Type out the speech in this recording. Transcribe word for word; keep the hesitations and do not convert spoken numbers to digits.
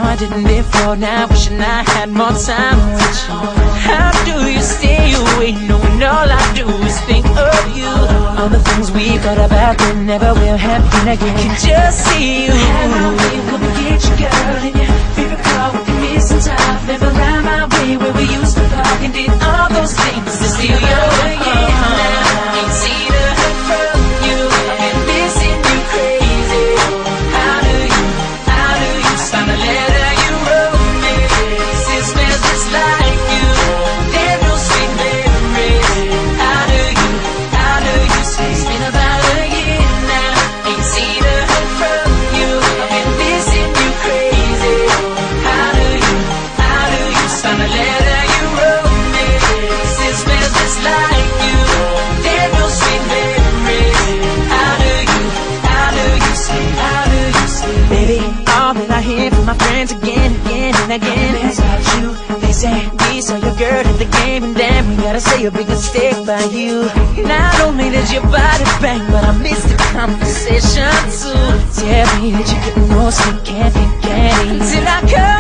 I didn't before. Now wishing I had more time with you. How do you stay away knowing all I do is think of you? All the things we thought about that never will happen again. Can just see you. Had my way, come and get you, girl, in your favorite car with the missing top. Never round my way where we used to park and did all those things to steal your again. Now ain't seen a hurt from you. I've been missing you crazy. How do you, how do you sign a letter you wrote me? It smells just like you. There's no sweet memories. How do you, how do you say? It's been about a year now. Ain't seen a hurt from you. I've been missing you crazy. How do you, how do you sign a letter you wrote me? It smells just like you. There's no sweet memories. How do you, how do you say? How do you say? Baby, all that I hear from my friends again, again and again is about you. They say we saw your girl at the game, and damn, we gotta say a big mistake by you. Not only did your body bang, but I missed the conversation too. Tell me that you couldn't know, so can't be candy until I come